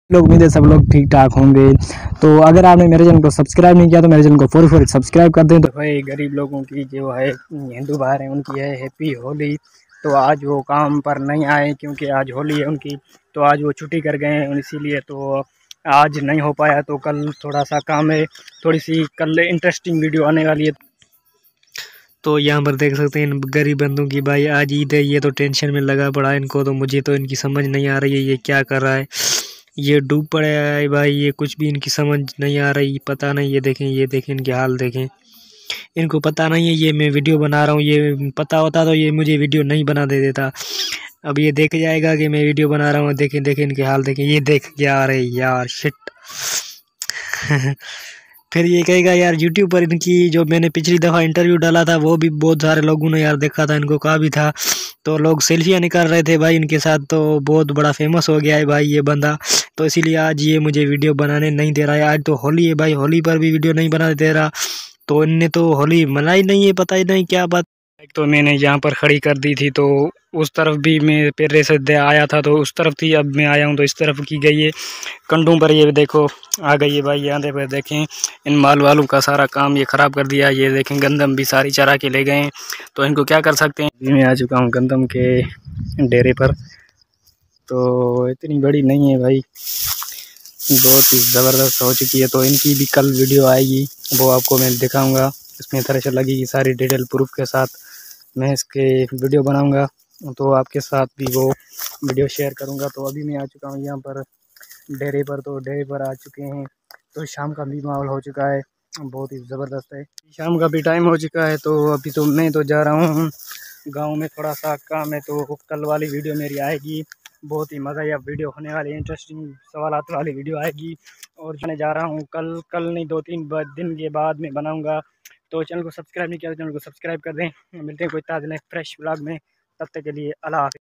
लोग उम्मीद है सब लोग ठीक ठाक होंगे। तो अगर आपने मेरे चैनल को सब्सक्राइब नहीं किया तो मेरे चैनल को फौरी सब्सक्राइब कर दें। तो भाई गरीब लोगों की जो है हिंदू भाई हैं उनकी है हैप्पी होली। तो आज वो काम पर नहीं आए क्योंकि आज होली है उनकी, तो आज वो छुट्टी कर गए हैं इसीलिए तो आज नहीं हो पाया। तो कल थोड़ा सा काम है, थोड़ी सी कल इंटरेस्टिंग वीडियो आने वाली है। तो यहाँ पर देख सकते हैं इन गरीब बंदों की भाई आज ईद है, ये तो टेंशन में लगा पड़ा है इनको। तो मुझे तो इनकी समझ नहीं आ रही है ये क्या कर रहा है, ये डूब पड़ा है भाई, ये कुछ भी इनकी समझ नहीं आ रही, पता नहीं। ये देखें इनके हाल देखें, इनको पता नहीं है ये मैं वीडियो बना रहा हूँ। ये पता होता तो ये मुझे वीडियो नहीं बना दे देता। अब ये देख जाएगा कि मैं वीडियो बना रहा हूँ। देखें देखें इनके हाल देखें, ये देख क्या रहे यार शिट। फिर ये कहेगा यार यूट्यूब पर इनकी जो मैंने पिछली दफ़ा इंटरव्यू डाला था वो भी बहुत सारे लोगों ने यार देखा था, इनको कहा भी था। तो लोग सेल्फियाँ निकाल रहे थे भाई इनके साथ, तो बहुत बड़ा फेमस हो गया है भाई ये बंदा। तो इसीलिए आज ये मुझे वीडियो बनाने नहीं दे रहा है। आज तो होली है भाई, होली पर भी वीडियो नहीं बना दे रहा। तो इनने तो होली मनाई नहीं है, पता ही नहीं क्या बात। एक तो मैंने यहाँ पर खड़ी कर दी थी, तो उस तरफ भी मैं पेरे से आया था तो उस तरफ थी, अब मैं आया हूँ तो इस तरफ की गई है कंडों पर। ये देखो आ गई है भाई, यहाँ पे देखें इन माल वालों का सारा काम ये ख़राब कर दिया। ये देखें गंदम भी सारी चरा के ले गए हैं, तो इनको क्या कर सकते हैं। अभी मैं आ चुका हूँ गंदम के डेरे पर, तो इतनी बड़ी नहीं है भाई, बहुत ही ज़बरदस्त हो चुकी है। तो इनकी भी कल वीडियो आएगी, वो आपको मैं दिखाऊँगा। इसमें थ्रेशर लगेगी सारी डिटेल प्रूफ के साथ, मैं इसके वीडियो बनाऊंगा तो आपके साथ भी वो वीडियो शेयर करूंगा। तो अभी मैं आ चुका हूं यहाँ पर डेरे पर, तो डेरे पर आ चुके हैं। तो शाम का भी माहौल हो चुका है, बहुत ही ज़बरदस्त है। शाम का भी टाइम हो चुका है, तो अभी तो मैं तो जा रहा हूँ गांव में, थोड़ा सा काम है। तो कल वाली वीडियो मेरी आएगी, बहुत ही मज़ा या वीडियो होने वाली है, इंटरेस्टिंग सवालात वाली वीडियो आएगी। और जाने जा रहा हूँ कल नहीं 2-3 दिन के बाद मैं बनाऊँगा। तो चैनल को सब्सक्राइब नहीं किया तो चैनल को सब्सक्राइब कर दें। मिलते हैं कोई ताज़ा नए फ्रेश व्लॉग में, तब तक के लिए अल्लाह हाफ़िज़।